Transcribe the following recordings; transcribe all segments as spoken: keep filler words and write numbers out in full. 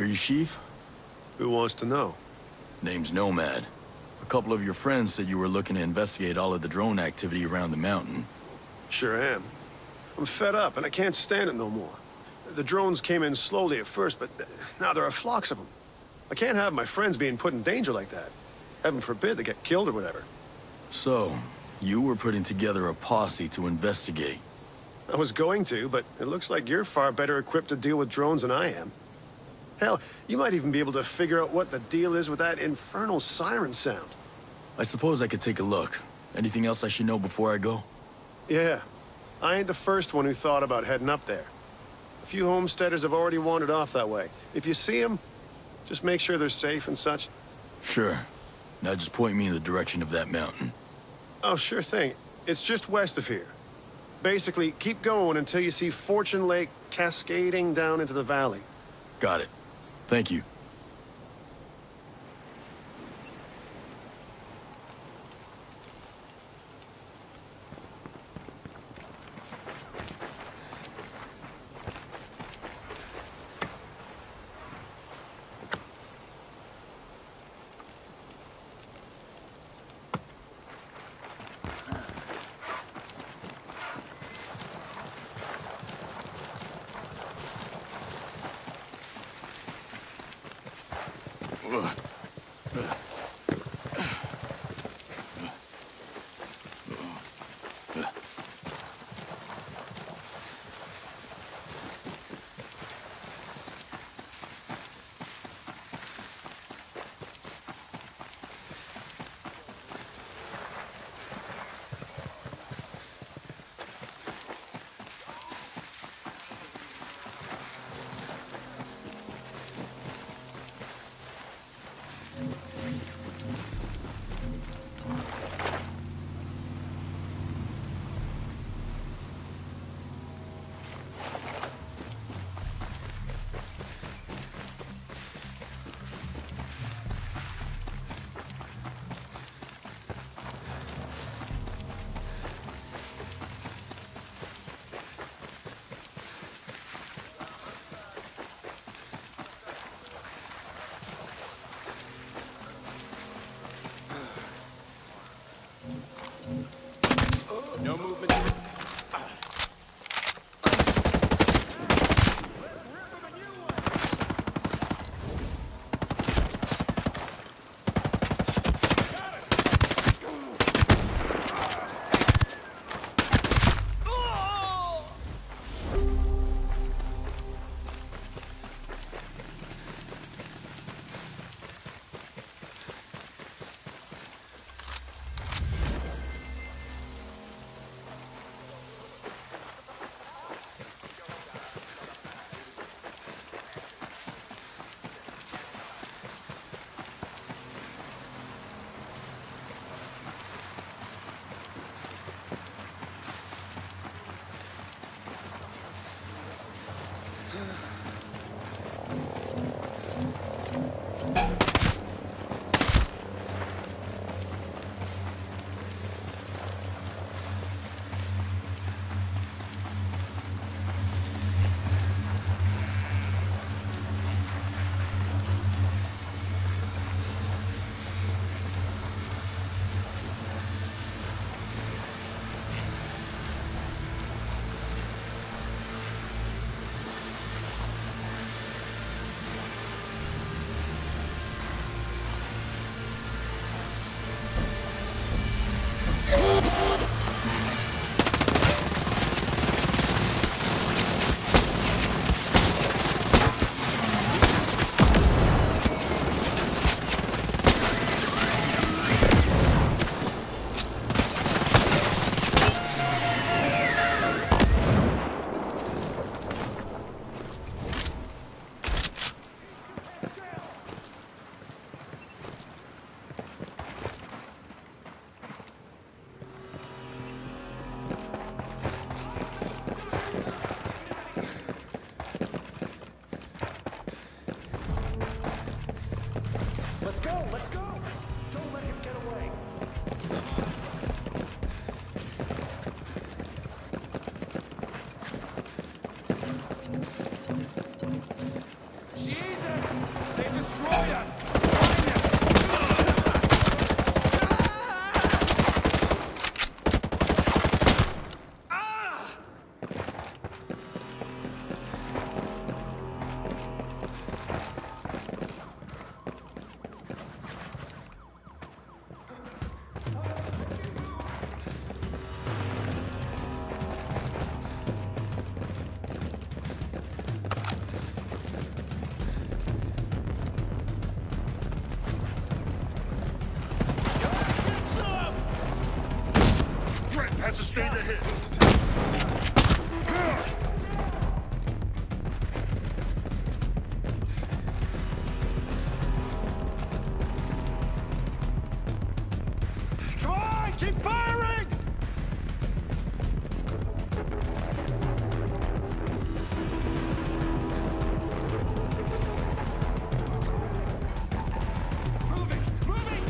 Are you Chief? Who wants to know? Name's Nomad. A couple of your friends said you were looking to investigate all of the drone activity around the mountain. Sure am. I'm fed up, and I can't stand it no more. The drones came in slowly at first, but now there are flocks of them. I can't have my friends being put in danger like that. Heaven forbid they get killed or whatever. So, you were putting together a posse to investigate. I was going to, but it looks like you're far better equipped to deal with drones than I am. Hell, you might even be able to figure out what the deal is with that infernal siren sound. I suppose I could take a look. Anything else I should know before I go? Yeah. I ain't the first one who thought about heading up there. A few homesteaders have already wandered off that way. If you see them, just make sure they're safe and such. Sure. Now just point me in the direction of that mountain. Oh, sure thing. It's just west of here. Basically, keep going until you see Fortune Lake cascading down into the valley. Got it. Thank you. No movement. Jesus! Sustain the hit. Come on, keep firing! Moving, moving!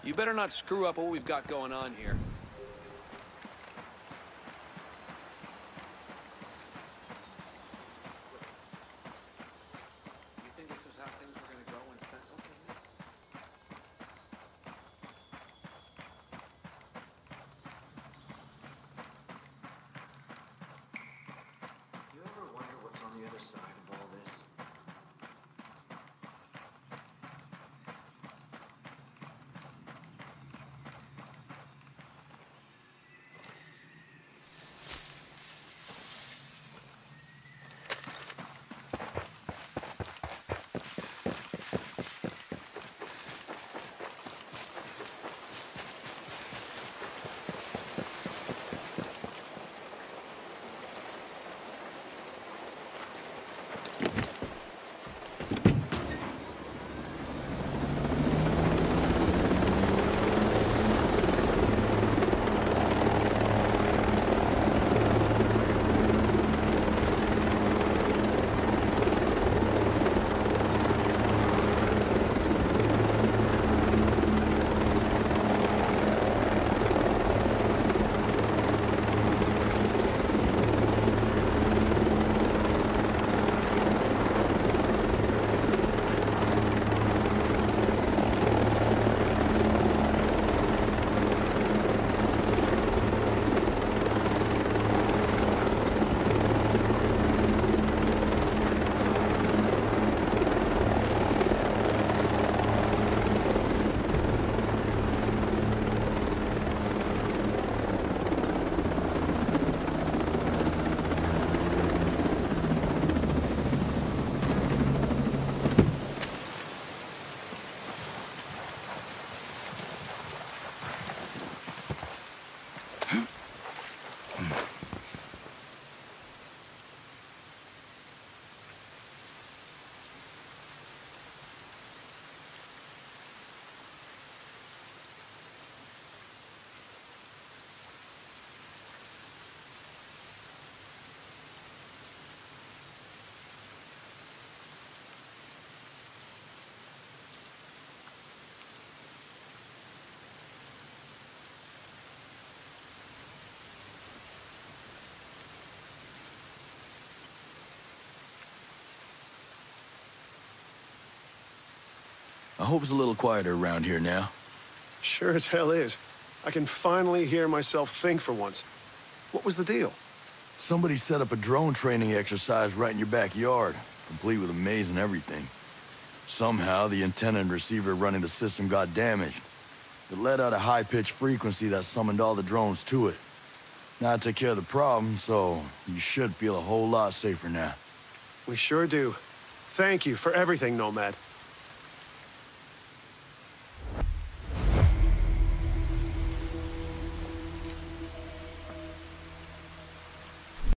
You better not screw up what we've got going on here. You think this is how things were gonna go when Sentinel came in? You ever wonder what's on the other side of all this? I hope it's a little quieter around here now. Sure as hell is. I can finally hear myself think for once. What was the deal? Somebody set up a drone training exercise right in your backyard, complete with a maze and everything. Somehow, the antenna and receiver running the system got damaged. It let out a high-pitched frequency that summoned all the drones to it. Now I took care of the problem, so you should feel a whole lot safer now. We sure do. Thank you for everything, Nomad.